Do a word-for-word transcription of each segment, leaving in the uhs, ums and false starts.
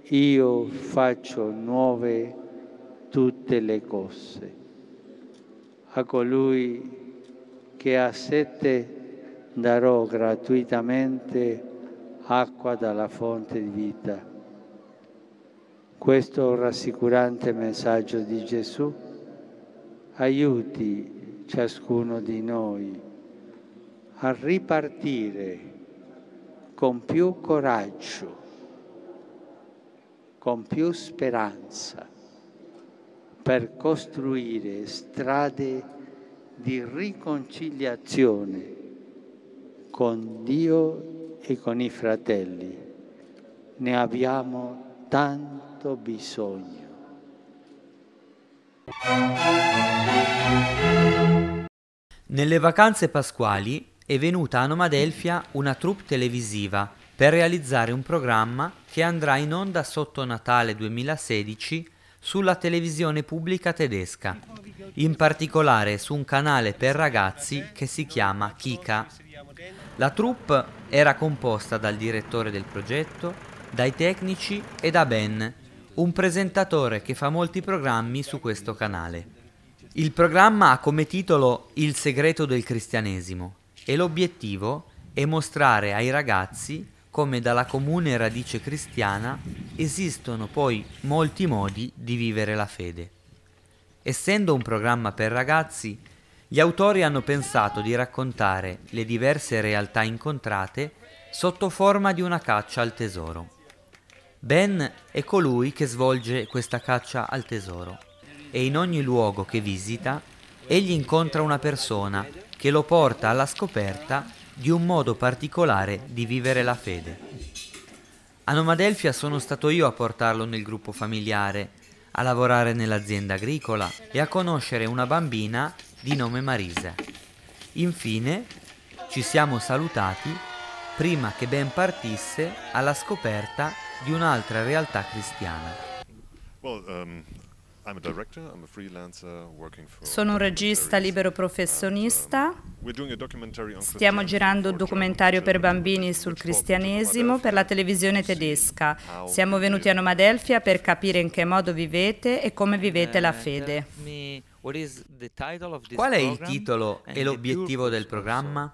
io faccio nuove tutte le cose. A colui che ha sete darò gratuitamente acqua dalla fonte di vita. Questo rassicurante messaggio di Gesù aiuti ciascuno di noi a ripartire con più coraggio, con più speranza, per costruire strade di riconciliazione con Dio e con i fratelli. Ne abbiamo tanto bisogno. Nelle vacanze pasquali è venuta a Nomadelfia una troupe televisiva per realizzare un programma che andrà in onda sotto Natale duemilasedici sulla televisione pubblica tedesca, in particolare su un canale per ragazzi che si chiama Kika. La troupe era composta dal direttore del progetto, dai tecnici e da Ben, un presentatore che fa molti programmi su questo canale. Il programma ha come titolo Il segreto del cristianesimo e l'obiettivo è mostrare ai ragazzi come dalla comune radice cristiana esistono poi molti modi di vivere la fede. Essendo un programma per ragazzi, gli autori hanno pensato di raccontare le diverse realtà incontrate sotto forma di una caccia al tesoro. Ben è colui che svolge questa caccia al tesoro e in ogni luogo che visita egli incontra una persona che lo porta alla scoperta di un modo particolare di vivere la fede. A Nomadelfia sono stato io a portarlo nel gruppo familiare, a lavorare nell'azienda agricola e a conoscere una bambina di nome Marisa. Infine ci siamo salutati prima che Ben partisse alla scoperta di un'altra realtà cristiana. Well, um... Sono un regista libero professionista. Stiamo girando un documentario per bambini sul cristianesimo per la televisione tedesca. Siamo venuti a Nomadelfia per capire in che modo vivete e come vivete la fede. Qual è il titolo e l'obiettivo del programma?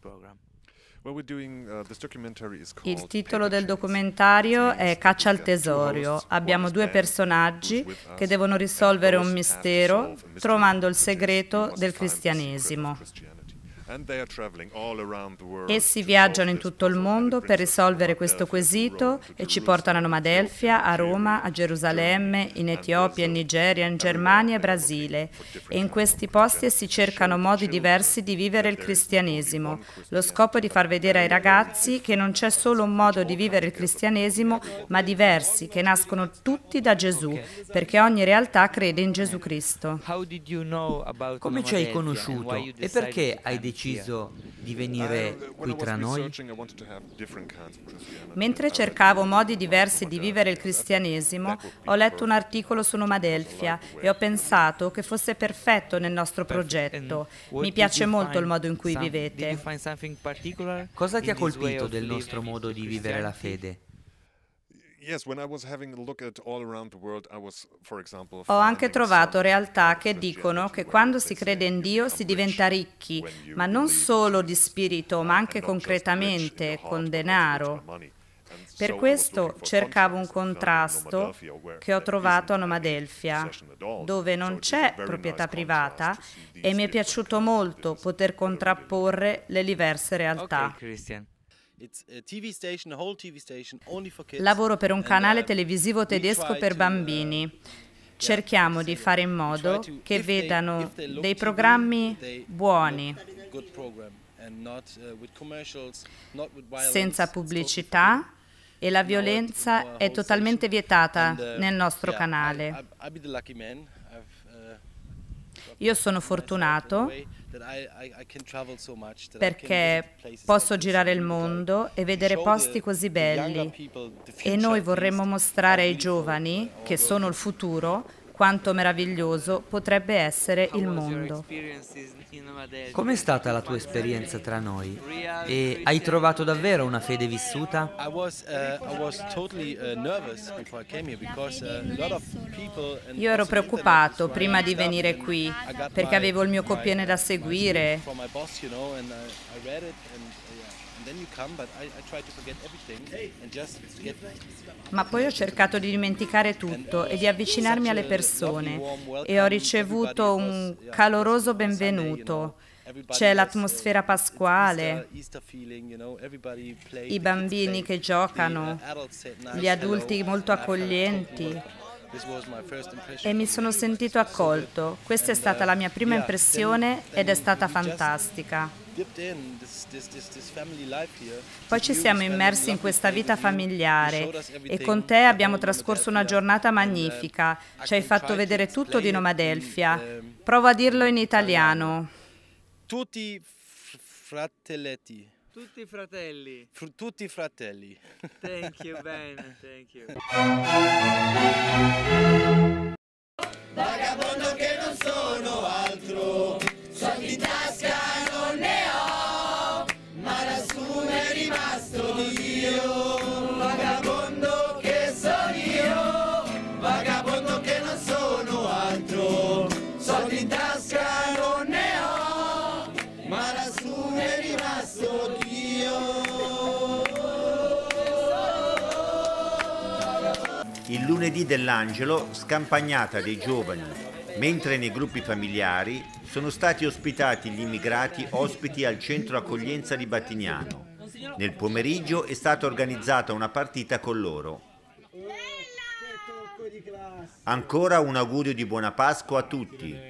Il titolo del documentario è Caccia al tesoro. Abbiamo due personaggi che devono risolvere un mistero trovando il segreto del cristianesimo. Essi viaggiano in tutto il mondo per risolvere questo quesito e ci portano a Nomadelfia, a Roma, a Gerusalemme, in Etiopia, in Nigeria, in Germania e Brasile. E in questi posti si cercano modi diversi di vivere il cristianesimo. Lo scopo è di far vedere ai ragazzi che non c'è solo un modo di vivere il cristianesimo, ma diversi, che nascono tutti da Gesù, perché ogni realtà crede in Gesù Cristo. Come ci hai conosciuto e perché hai deciso di venire qui tra noi? Mentre cercavo modi diversi di vivere il cristianesimo, ho letto un articolo su Nomadelfia e ho pensato che fosse perfetto nel nostro progetto. Mi piace molto il modo in cui vivete. Cosa ti ha colpito del nostro modo di vivere la fede? Ho anche trovato realtà che dicono che quando si crede in Dio si diventa ricchi, ma non solo di spirito, ma anche concretamente, con denaro. Per questo cercavo un contrasto che ho trovato a Nomadelfia, dove non c'è proprietà privata e mi è piaciuto molto poter contrapporre le diverse realtà. Lavoro per un canale televisivo tedesco per bambini. Cerchiamo di fare in modo che vedano dei programmi buoni, senza pubblicità, e la violenza è totalmente vietata nel nostro canale. Io sono fortunato perché posso girare il mondo e vedere posti così belli e noi vorremmo mostrare ai giovani, che sono il futuro, quanto meraviglioso potrebbe essere il mondo. Com'è stata la tua esperienza tra noi? E hai trovato davvero una fede vissuta? Io ero preoccupato prima di venire qui, perché avevo il mio copione da seguire. Ma poi ho cercato di dimenticare tutto e di avvicinarmi alle persone e ho ricevuto un caloroso benvenuto. C'è l'atmosfera pasquale, i bambini che giocano, gli adulti molto accoglienti. E mi sono sentito accolto. Questa è stata la mia prima impressione ed è stata fantastica. Poi ci siamo immersi in questa vita familiare e con te abbiamo trascorso una giornata magnifica. Ci hai fatto vedere tutto di Nomadelphia. Provo a dirlo in italiano. Tutti fratelletti. Tutti fratelli. Fr- tutti fratelli. Thank you, bene, thank you. Vagabondo che non sono altro, soldi in tasca non ne ho, ma lassù è rimasto Dio. Vagabondo che sono io, vagabondo che non sono altro, soldi in tasca non ne ho, ma lassù è rimasto Dio. Il lunedì dell'Angelo, scampagnata dei giovani, mentre nei gruppi familiari sono stati ospitati gli immigrati ospiti al centro accoglienza di Battignano. Nel pomeriggio è stata organizzata una partita con loro. Ancora un augurio di buona Pasqua a tutti.